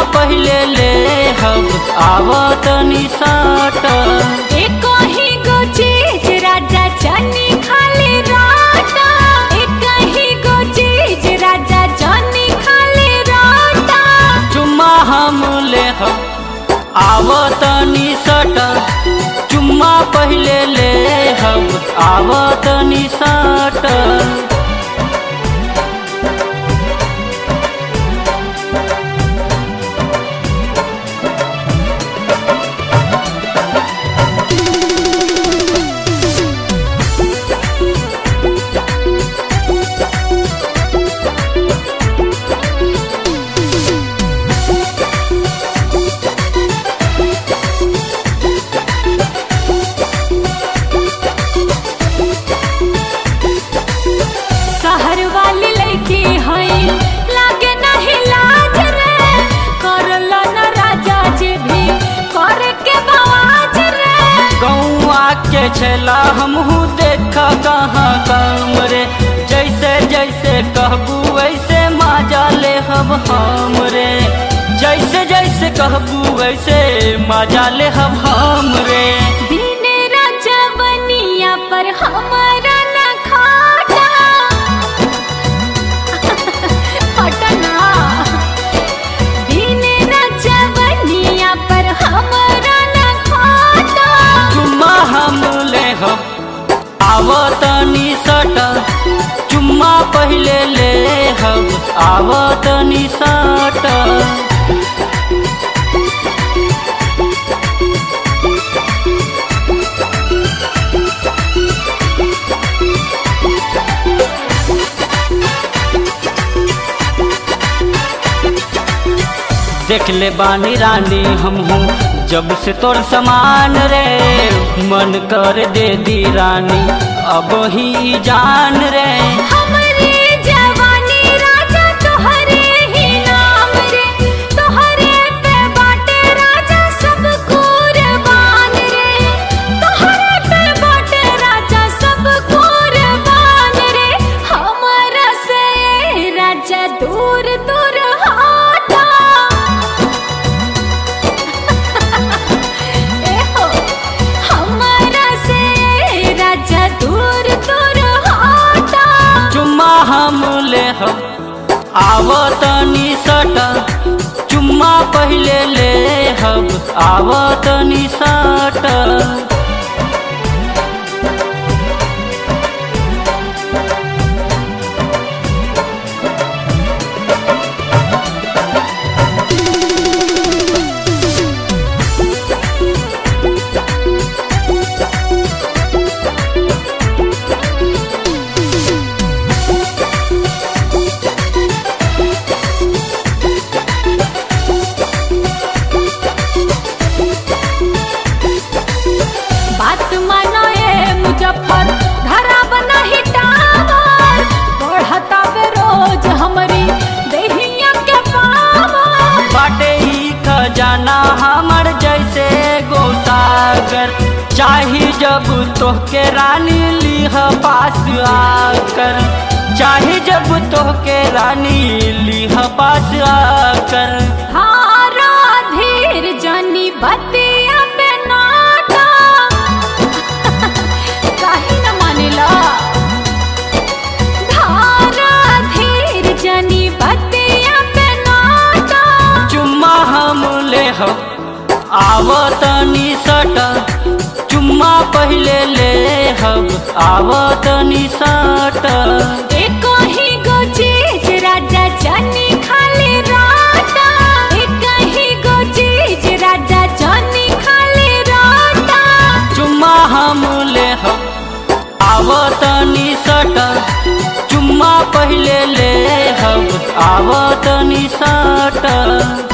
पहले ले हम आवत निसाट। एक ही गो चीज राजा जानी खाली राटा, एक ही गो चीज राजा जानी खाली राटा। चुम्मा हम ले हम आवत निसाट, चुम्मा पहले ले हम आवत निसाट। शहर वाली लड़की हई लागे नहीं लाज रे, करला न राजा जी भी करे के बवाज रे। गौआ के छेला हमहू देखा कहाँ काम रे, जैसे जैसे कहबू वैसे माजा ले हम रे, जैसे जैसे कहबू वैसे माजा ले हम रे। दिन राजा बनिया पर हमारा न खाटा पटना, दिन राजा बनिया पर हमारा न खाटा। चुम्मा हम ले हम आवत निसट, चुम्मा पहले ले हम आवत निसट। देख ले बानी रानी हमहू जब से तोर समान रे, मन कर दे दी रानी अब ही जान रे। हमरे जवानी राजा तोहरे ही नाम रे, तोहरे पे बाटे राजा सब कुर्बान रे, तोहरे पे बाटे राजा सब कुर्बान रे। हमारा से राजा दूर दूर हटा एहो, हमारा से राजा दूर दूर हटा। चुम्मा हम ले हम आवत निसट, चुम्मा पहले ले हम आवत निसट। बात मानो ये मुजफ्फर घरा बना ही टावर, बढ़ता बे रोज हमारी देहिया के पावर। बाटे ही खजाना हमर जैसे गोसागर, चाही जब तोहके रानी लीह पास आकर, चाही जब तोहके रानी लीह पास आकर। हारा धीर जानी बतिया पे नाटा काहे न मानेला, धारा धीर जानी बतिया पे नाटा। चुम्मा हम ले हम आवत निसट, चुम्मा पहले ले हम आवत निसट। एक ही गो चीज राजा जानी खाली राटा, एक ही गो चीज राजा जानी खाली राटा। चुम्मा हम ले हम आवत निसट, चुम्मा पहले ले हम आवत निसट।